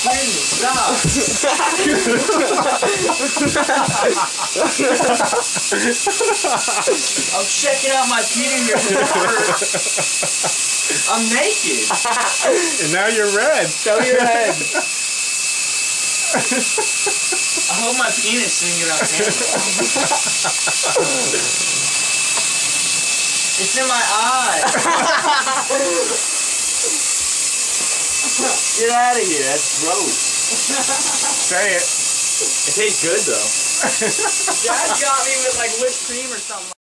kidding me. Stop. I'm checking out my penis here. I'm naked. And now you're red. Show your head. I hope my penis didn't get on camera. It's in my eye. Get out of here. That's gross. Say it. It tastes good though. Dad got me with like whipped cream or something.